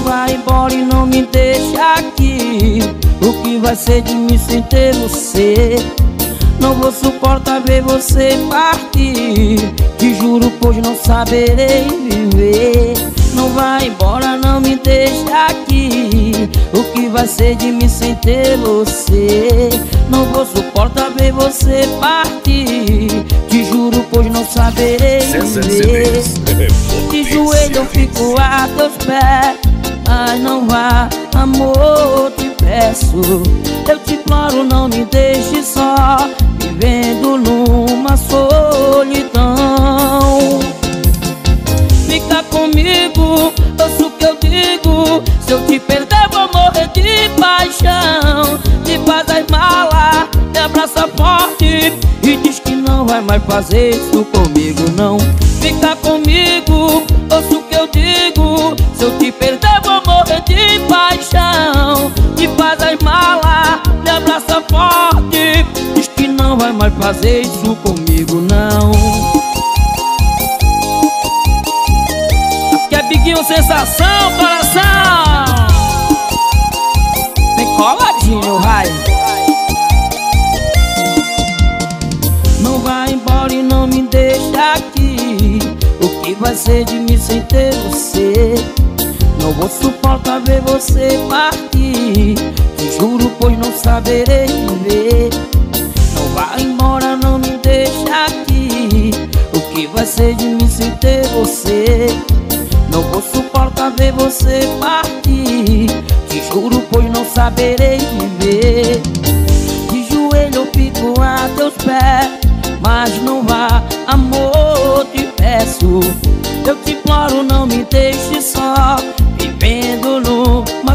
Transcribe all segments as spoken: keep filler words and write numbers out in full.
vai embora e não me deixa aqui. O que vai ser de mim sem ter você? Não vou suportar ver você partir. Te juro, pois não saberei viver. Não vai embora, não me deixa aqui. O que vai ser de mim sem ter você? Não vou suportar ver você partir. Te juro, pois não saberei viver. De joelho eu fico a teus pés, mas não vá, amor, te peço. Eu te imploro, não me deixe só, vivendo numa solidão. Fica comigo, ouça o que eu digo. Se eu te perder vou morrer de paixão. Me faz as malas, me abraça forte e diz que não vai mais fazer isso comigo, não. Fica comigo, ouça o que eu digo. Se eu te perder vou morrer de paixão. Me faz as malas, me abraça forte, diz que não vai mais fazer isso comigo, não. Biguinho sensação, coração. Vem coladinho, vai. Não vai embora e não me deixa aqui. O que vai ser de mim sem ter você? Não vou suportar ver você partir. Te juro, pois não saberei viver. Não vai embora, não me deixa aqui. O que vai ser de mim sem ter você? Não vou suportar ver você partir. Te juro, pois não saberei viver. De joelho eu fico a teus pés, mas não vá, amor, te peço. Eu te imploro, não me deixe só, vivendo numa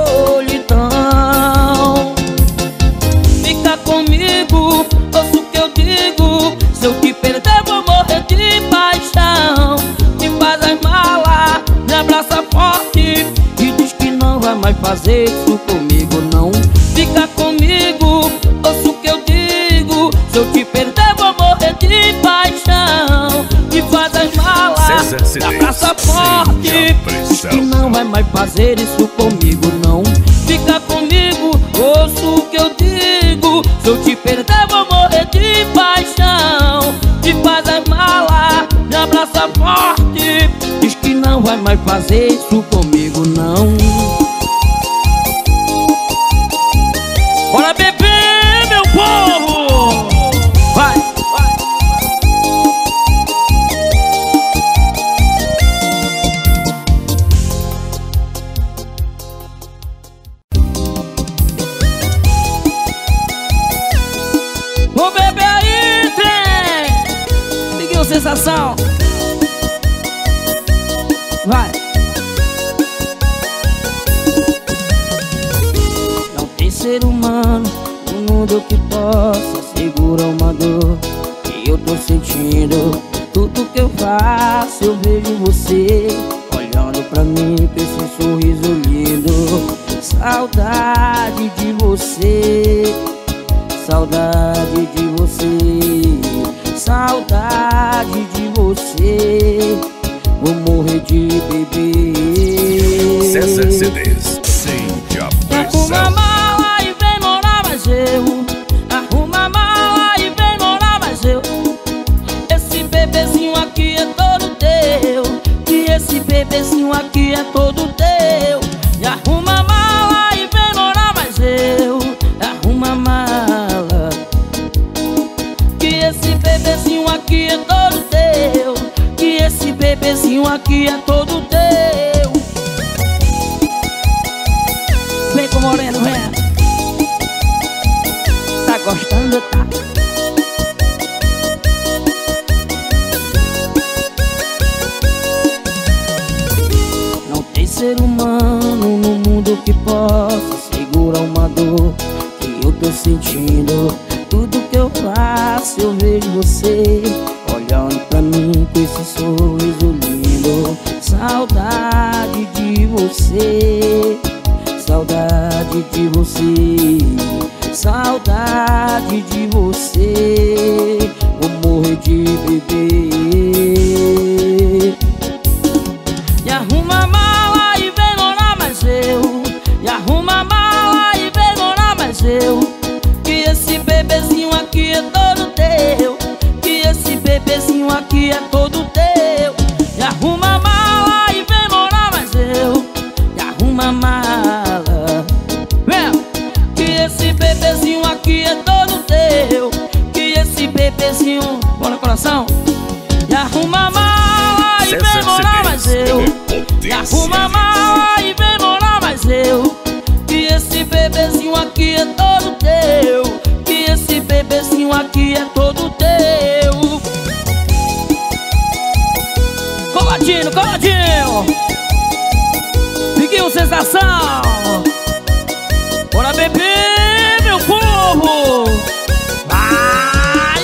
solidão. Fica comigo, ouça o que eu digo. Se eu te perder vou morrer de paixão. Me faz as malas, me abraça forte e diz que não vai mais fazer isso comigo, não. Fica comigo, ouça o que eu digo. Se eu te perder vou morrer de paixão. Me faz as malas, me abraça forte, diz que não vai mais fazer isso comigo, não. Fica comigo, ouça o que eu digo. Se eu te perder vou morrer de paixão. Me faz as malas, me abraça forte, diz que não vai mais fazer isso comigo, não. Bora beber, meu povo! Vai! Vou beber aí, trem! Liguei o sensação! Vai! Não tem ser humano no mundo que possa segurar uma dor que eu tô sentindo. Tudo que eu faço eu vejo você olhando pra mim com esse sorriso lindo. Saudade de você, saudade de você, saudade de você. Vou morrer de beber. César C Ds, sente a pressão. Arruma a mala e vem morar mais eu. Arruma a mala e vem morar mais eu. Esse bebezinho aqui é todo teu. E esse bebezinho aqui é todo teu. E arruma a mala e vem morar mais eu. Arruma a mala, que esse bebezinho aqui é todo teu. Que esse bebezinho aqui é todo teu. Vem com o moreno, vem. Tá gostando, tá? Não tem ser humano no mundo que possa segurar uma dor que eu tô sentindo. Tudo que eu faço eu vejo você olhando pra mim com esse sorriso lindo. Saudade de você, saudade de você, saudade de você. Vou morrer de beber. E arruma a mala e vem morar aqui é todo teu. E arruma a mala e vem morar mais eu. E arruma a mala, vem. Que esse bebezinho aqui é todo teu. Que esse bebezinho, bora coração. E arruma a mala e vem morar mais eu. E arruma a mala e vem morar mais eu. Que esse bebezinho aqui é todo teu. Que esse bebezinho aqui é todo teu. Coladinho, coladinho. Fiquinho sensação. Bora beber, meu povo. Vai.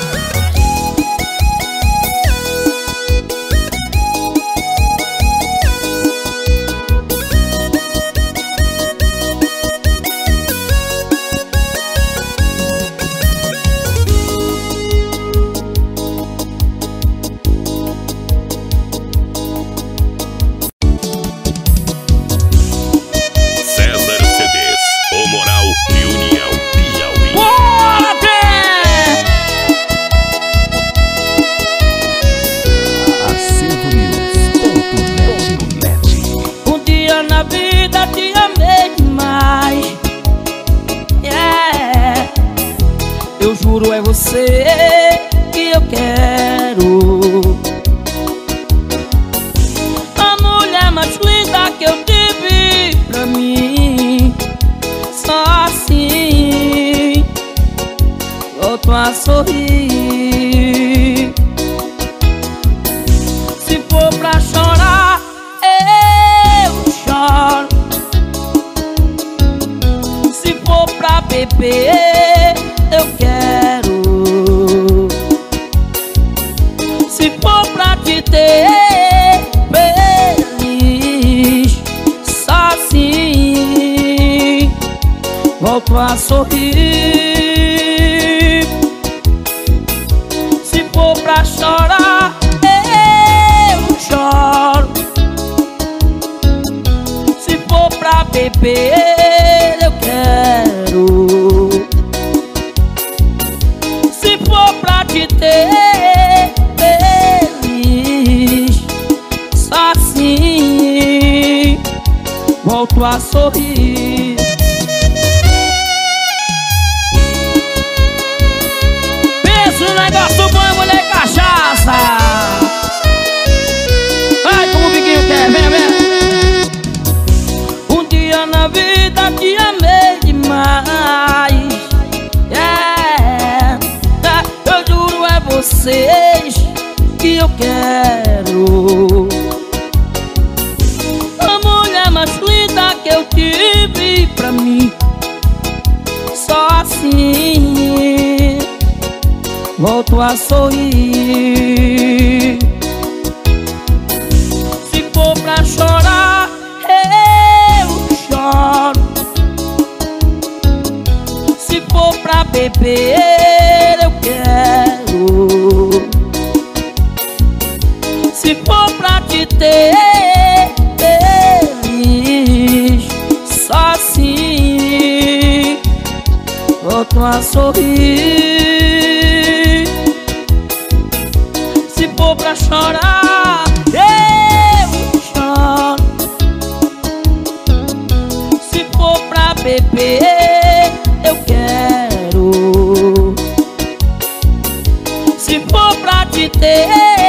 É você que eu quero, a mulher mais linda que eu tive pra mim. Só assim volto a sorrir. Se for pra chorar, eu choro. Se for pra beber, eu quero. Se for pra te ter feliz, só assim volto a sorrir. Se for pra chorar, eu choro. Se for pra beber, eu quero. Se for pra te ter feliz, só assim volto a sorrir. Pensa no negócio bom, mulher cachaça. Ai, como o biquinho quer, vem, vem. Um dia na vida te amei demais. Vocês que eu quero, a mulher mais linda que eu tive pra mim. Só assim volto a sorrir. Se for pra chorar, eu choro. Se for pra beber, eu quero. Se for pra te ter feliz, só assim volto a sorrir. Se for pra chorar, eu choro. Se for pra beber, eu quero. Se for pra te ter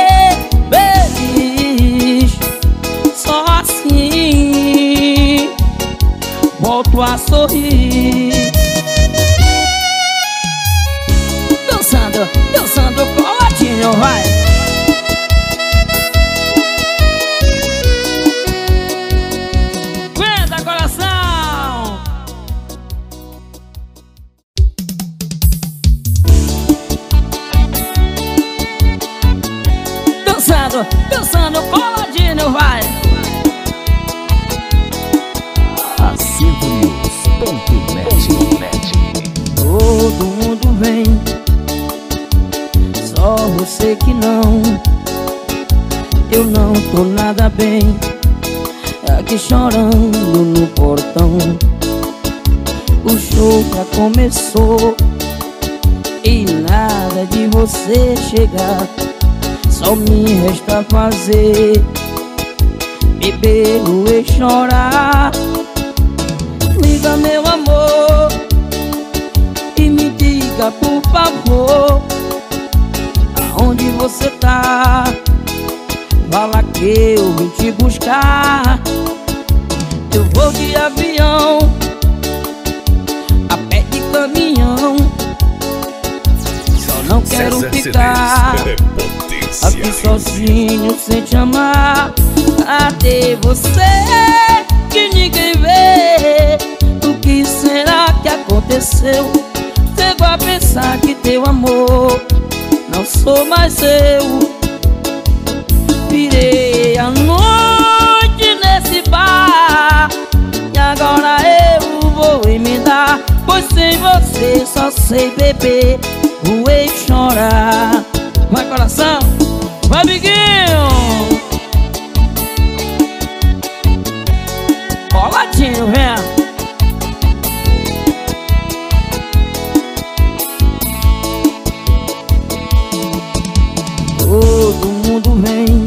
feliz, só assim volto a sorrir. Dançando, dançando coladinho, vai. Aguenta, coração. Dançando, dançando coladinho, vai. Acervo News ponto net. Todo mundo vem, só você que não. Eu não tô nada bem, aqui chorando no portão. O show já começou e nada de você chegar. Só me resta fazer beber e chorar. Liga, meu amor, e me diga, por favor, aonde você tá? Fala que eu vim te buscar. Eu vou de avião, a pé de caminhão. Só não quero César ficar C Ds, aqui sozinho sem te amar. Cadê você que ninguém vê? O que será que aconteceu? Chego a pensar que teu amor não sou mais eu. Virei a noite nesse bar e agora eu vou emendar, pois sem você só sei beber, voei chorar. Vai, coração, vai, biguinho. Boladinho, vem. Todo mundo vem,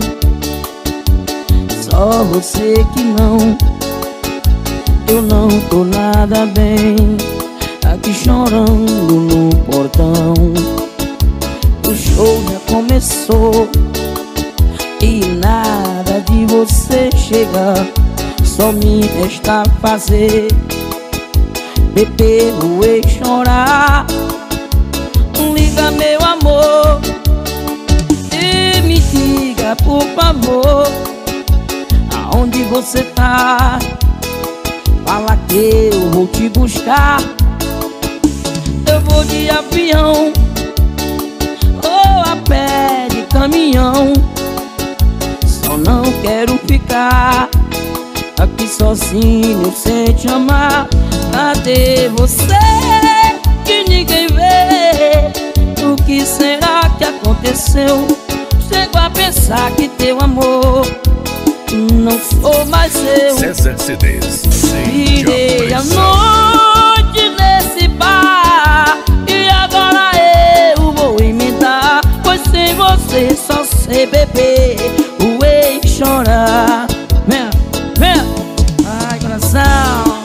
só você que não. Eu não tô nada bem, aqui chorando no portão. O show já começou e nada de você chegar. Só me resta fazer beber e chorar. Liga, meu amor, e me diga, por favor, aonde você tá? Fala que eu vou te buscar. Eu vou de avião ou a pé de caminhão. Só não quero ficar aqui sozinho sem te amar. Cadê você que ninguém vê? O que será que aconteceu? Chego a pensar que teu amor não sou mais eu. César C Ds. Virei a noite nesse bar e agora eu vou emendar, pois sem você só sei beber, voei chorar. Vem, vem, ai, coração.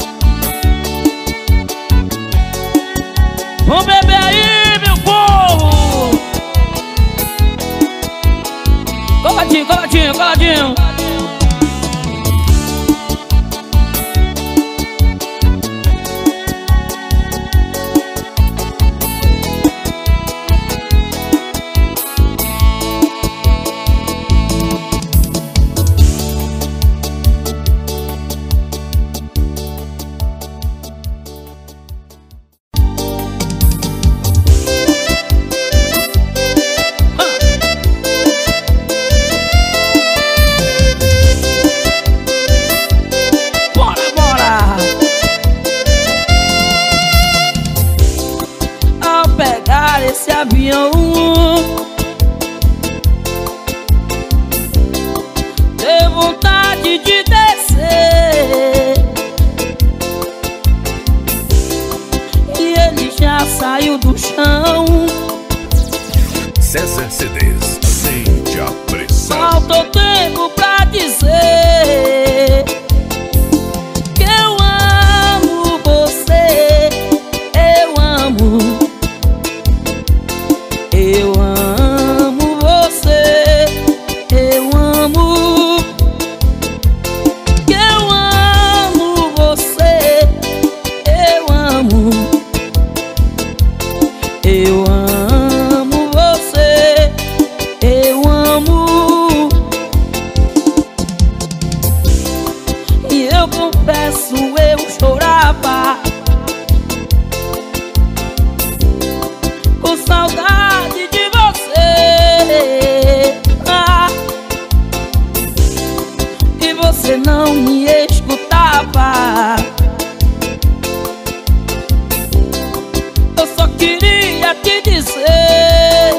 Vamos beber aí, meu povo. Coladinho, coladinho, coladinho. Esse avião deu vontade de descer e ele já saiu do chão. César C Ds, sente a pressão. Faltou tempo pra dizer que eu amo você. Eu amo. Eu amo você, eu amo, que eu amo você, eu amo, eu amo você, eu amo. E eu confesso, eu chorava com saudade de você, ah, e você não me escutava. Eu só queria te dizer,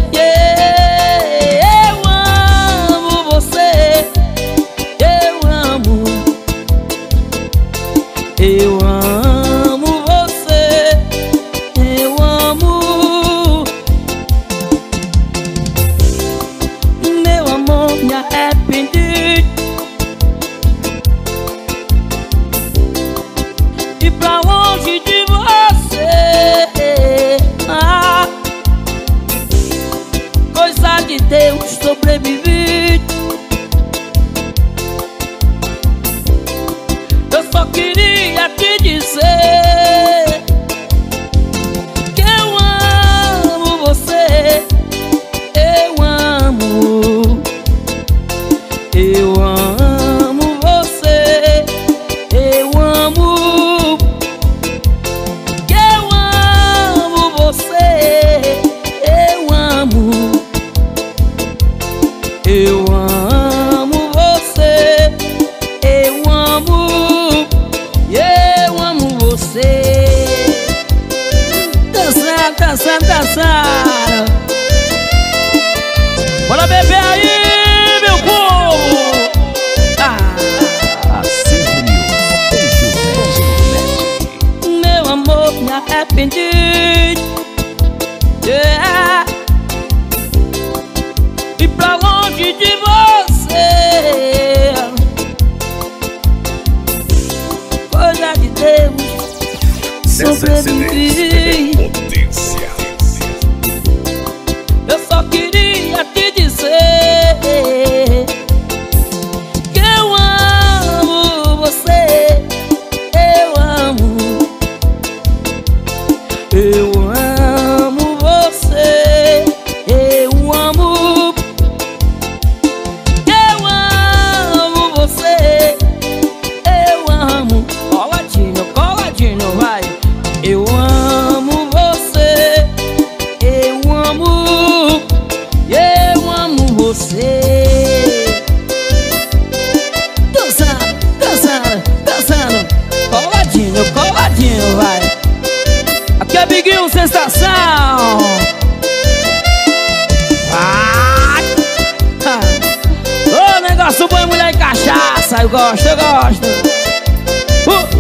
yeah, eu amo você, eu amo, só queria te dizer que eu amo você. Eu amo, eu amo você. Eu amo, que eu amo você. Eu amo, eu amo você. Eu amo, eu amo você. Dançar, dançar, dançar. Bora beber aí, meu povo. Ah, meu amor, me arrependi. Yeah. E pra longe de você, coisa de Deus, sobrevivi. Eu só queria te dizer que eu amo você. Eu amo, eu amo você. Eu amo, eu amo você. Eu amo, coladinho, coladinho, vai. Eu amo você. Eu amo, eu amo você. Dançando, dançando, dançando. Coladinho, coladinho, vai. Aqui é Biguinho Sensação. Vai. Ô, negócio bom, mulher e cachaça. Eu gosto, eu gosto. uh.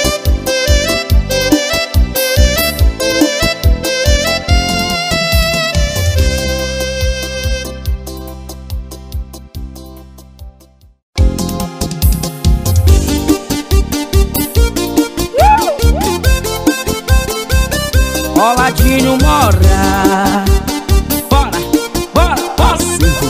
Coladinho mora. Bora, bora, bora.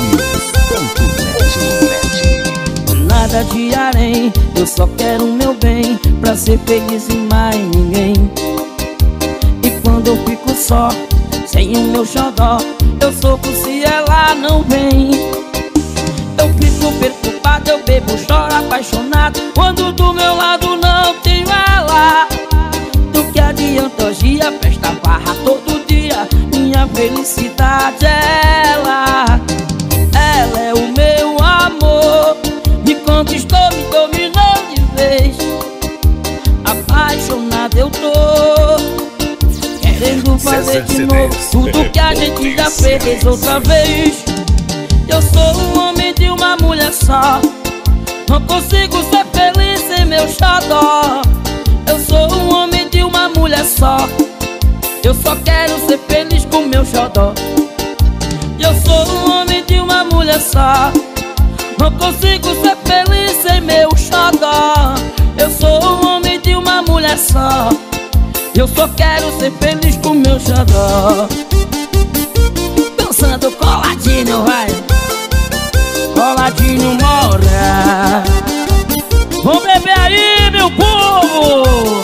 Nada de harém, eu só quero o meu bem, pra ser feliz e mais ninguém. E quando eu fico só, sem o meu xodó, eu sofro se ela não vem. Eu fico preocupado, eu bebo, choro apaixonado, quando do meu lado não tenho ela. Do que adianta hoje a festa, barra todo dia, minha felicidade é ela. Ela é o meu amor, me conquistou, me dominou de vez. Apaixonado eu tô, querendo fazer de novo tudo que a gente já fez outra vez. Eu sou um homem de uma mulher só, não consigo ser feliz sem meu xodó. Eu sou um homem de uma mulher só, eu só quero ser feliz com meu xodó. Eu sou um homem de uma mulher só, não consigo ser feliz sem meu xodó. Eu sou um homem de uma mulher só, eu só quero ser feliz com meu xodó. Dançando coladinho, vai. Coladinho mora. Vamos beber aí, meu povo.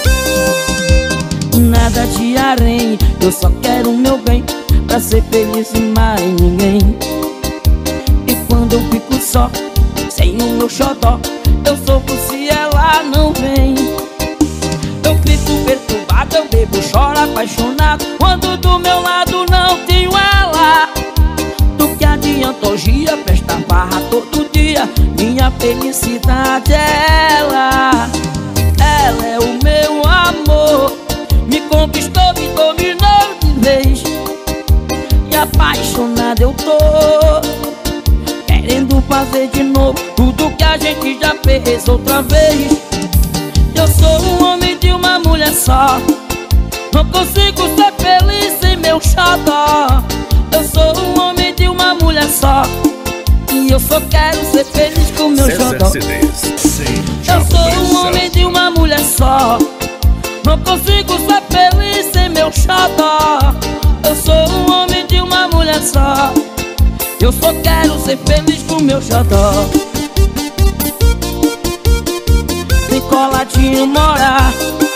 Nada de harém, eu só quero o meu bem, pra ser feliz e mais ninguém. E quando eu fico só, sem o meu xodó, eu sofro se ela não vem. Eu fico perturbado, eu bebo, choro apaixonado, quando do meu lado não tenho ela. Do que adianta hoje a festa, barra todo dia, minha felicidade é ela. Ela é o meu amor, me conquistou, me dominou de vez. E apaixonado eu tô, querendo fazer de novo tudo que a gente já fez outra vez. Eu sou um homem de uma mulher só, não consigo ser feliz sem meu xodó. Eu sou um homem de uma mulher só, e eu só quero ser feliz com meu xodó. Eu sou um homem de uma mulher só, não consigo ser feliz sem meu xodó. Eu sou um homem de uma mulher só, eu só quero ser feliz com meu xodó. coladinho mora.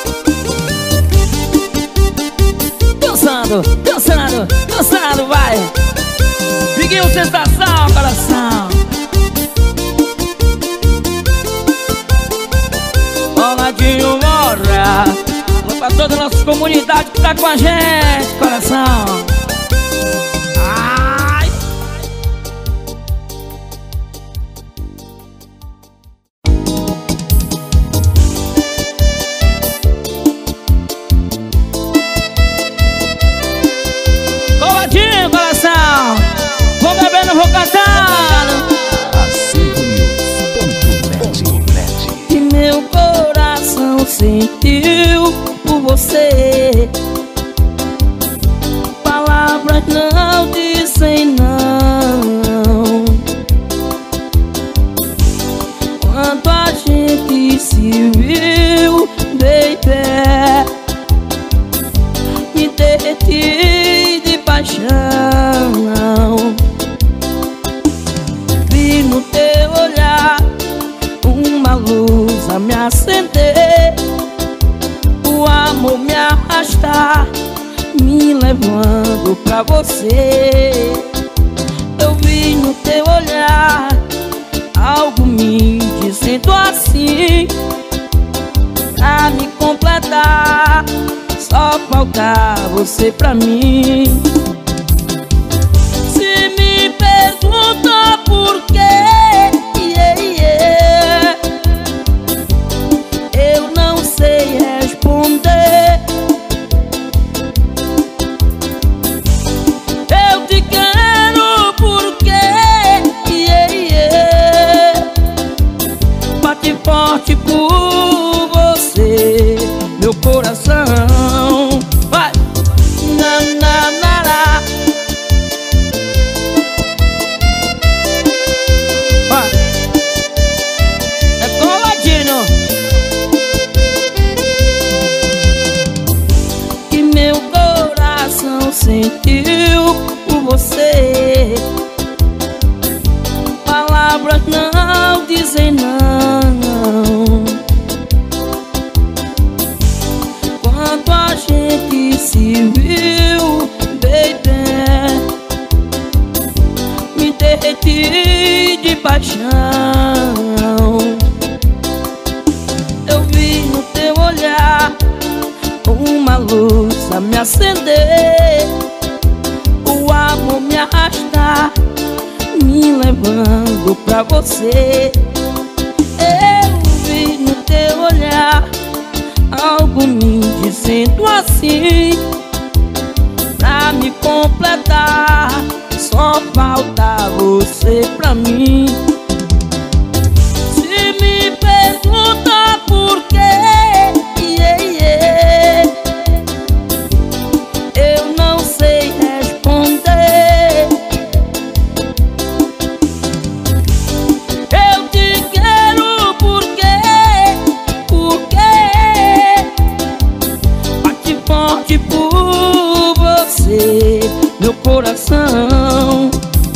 Dançando, dançando, dançando, vai. Biguinho sensação, coração. Coladinho mora. Vou pra toda a nossa comunidade que tá com a gente, coração. Ai. Coladinho, coração. Vou beber, não vou cantar. Que meu coração sentiu por você. Palavras não dizem não. Quando a gente se viu, baby, me derreti de paixão. Vi no teu olhar uma luz a me acender, o amor me arrastar, me levando pra você. Eu vi no teu olhar algo me dizendo assim, pra me completar, só falta você pra mim. Se me pergunta por quê, yeah, yeah, eu não sei responder. Eu te quero porque, yeah, yeah, bate forte por você, meu coração. Vai! Na, na, na, na. Vai! É coladinho. Que meu coração sentiu por você. Palavras não dizem não. Quando a gente se viu, baby, me derreti de paixão. Eu vi no teu olhar uma luz a me acender, o amor me arrastar, me levando pra você. Eu vi no teu olhar algo me dizendo assim, pra me completar, só falta você pra mim. Se me pergunta por quê, yeah, yeah, eu não sei responder. Eu te quero porque, porque bate forte por você, meu coração.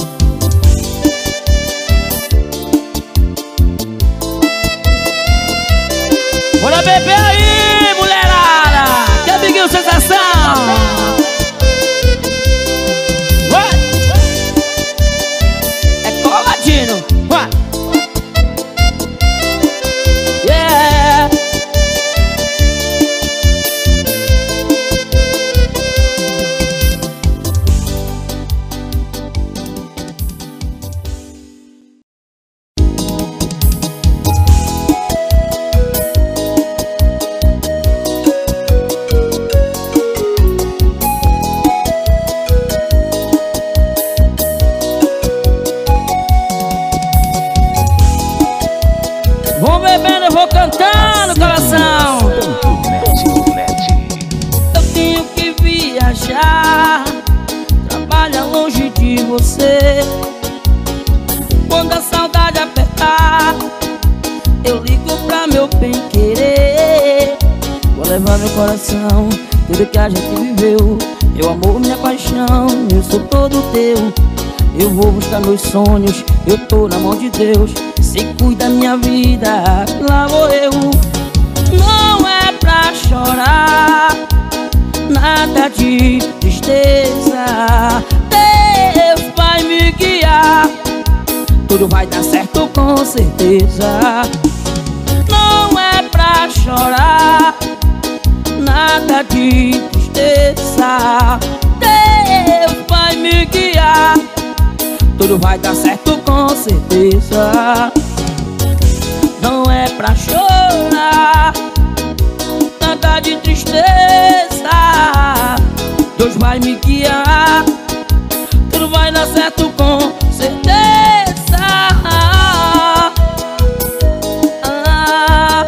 Bora beber aí, mulherada, que é Biguinho sensação. Vai! É coladinho, vai! Yeah! Vou bebendo, eu vou cantando, coração. Eu tenho que viajar, trabalhar longe de você. Quando a saudade apertar, eu ligo pra meu bem-querer. Vou levar meu coração, tudo que a gente viveu, meu amor, minha paixão, eu sou todo teu. Eu vou buscar meus sonhos, eu tô na mão de Deus. Se cuida minha vida, lá vou eu. tudo vai dar certo com certeza. Não é pra chorar, nada de tristeza. Deus vai me guiar, tudo vai dar certo com certeza. Não é pra chorar, nada de tristeza. Deus vai me guiar, tudo vai dar certo com certeza. Ah.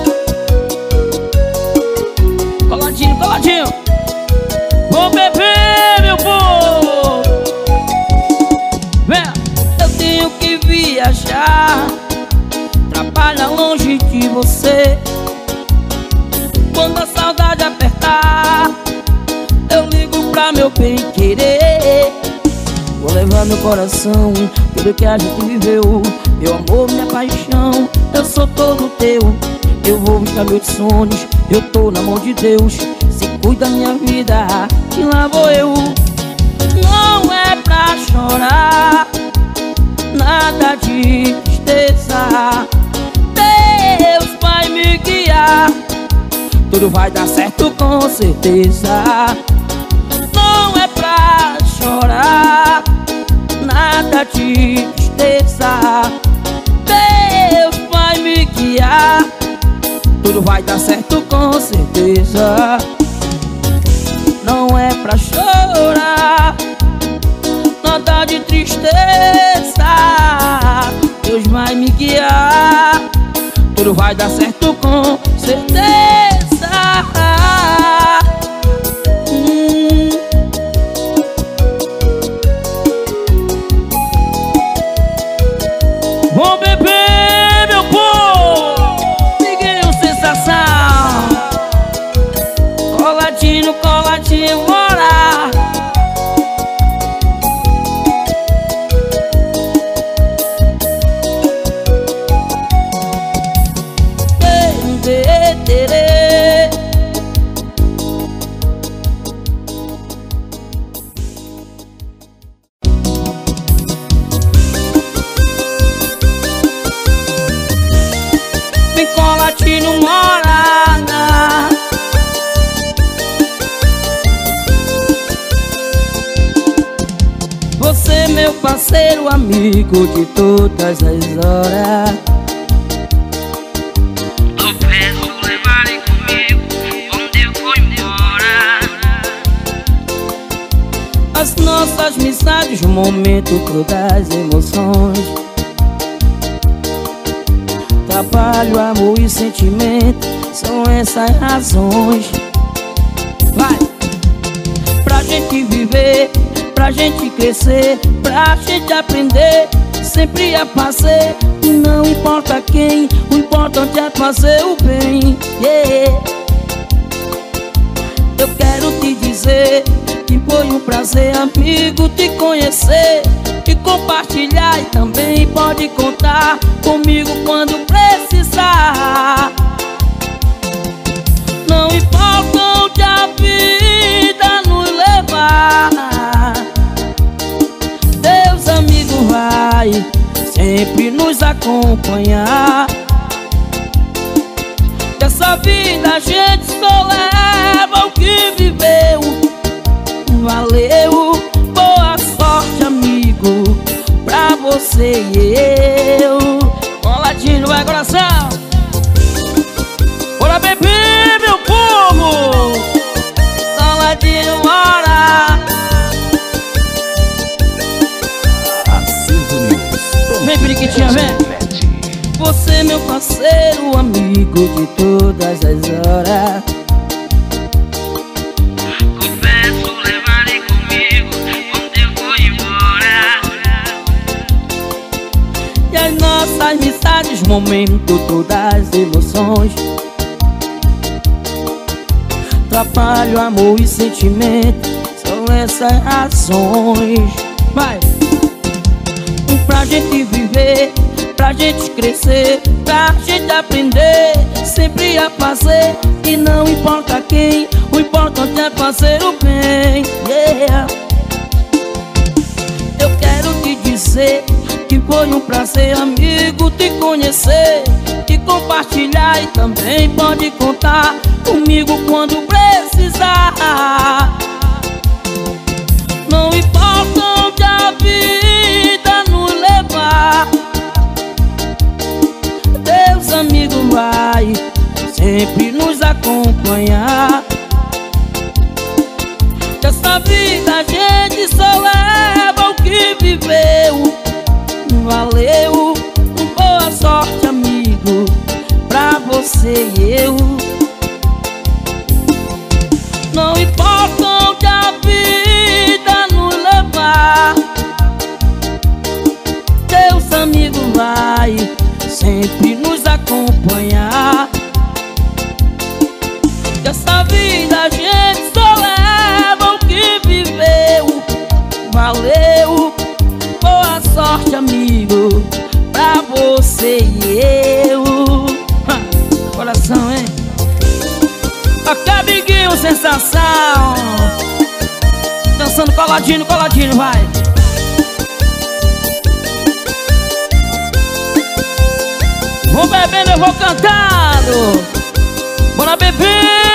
Coladinho, coladinho. Vou beber, meu povo. Vem, eu tenho que viajar, trabalhar longe de você. Quando a saudade apertar, eu ligo pra meu bem querer. Vou levar meu coração, tudo que a gente viveu. Meu amor, minha paixão, eu sou todo teu. Eu vou buscar meus sonhos, eu tô na mão de Deus. Se cuida da minha vida, e lá vou eu. Não é pra chorar, nada de tristeza. Deus vai me guiar, tudo vai dar certo com certeza. Não é pra chorar, nada de tristeza. Deus vai me guiar, tudo vai dar certo com certeza. Não é pra chorar, nada de tristeza. Deus vai me guiar, tudo vai dar certo com certeza. hum. Vou beber, meu povo. Seguiu sensação. Coladinho, coladinho, morar. Vem coladinho, morada. Você, meu parceiro, amigo de todas as horas. Eu peço levarem comigo onde eu vou embora. As nossas amizades, o momento, todas as emoções. Trabalho, amor e sentimento, são essas razões. Vai! Pra gente viver, pra gente crescer, pra gente aprender, sempre a fazer. E não importa quem, o importante é fazer o bem. Yeah. Eu quero te dizer que foi um prazer, amigo, te conhecer e compartilhar. E também pode contar comigo quando precisar. Não importa onde a vida nos levar, Deus, amigo, vai sempre nos acompanhar. Dessa vida a gente só leva o que viveu. Valeu, boa sorte, amigo, pra você e eu. Coladinho, vai, coração. Bora beber, meu povo. Coladinho, bora. Vem, periquitinha, vem. Você, meu parceiro, amigo de todas as horas. Confesso, levarem comigo onde eu vou embora. E as nossas amizades, momento, todas as emoções. Trabalho, amor e sentimento, são essas razões. Vai! Pra gente viver, pra gente crescer, pra gente aprender, sempre a fazer. E não importa quem, o importante é fazer o bem. Yeah. Eu quero te dizer que Foi um prazer, amigo, te conhecer e compartilhar. E também pode contar comigo quando precisar. Não importa onde a vida nos levar, Deus, amigo, vai sempre nos acompanhar. Dessa vida a gente só leva o que viveu. Valeu, boa sorte, amigo, pra você e eu. Não importa onde a vida nos levar, Deus, amigo, vai sempre nos acompanhar. Dessa vida a gente só leva o que viveu. Valeu, boa sorte, amigo, pra você e eu. Ha, coração, hein? Ok, amiguinho, sensação. Dançando coladinho, coladinho, vai. Vou bebendo, eu vou cantando. Bora beber.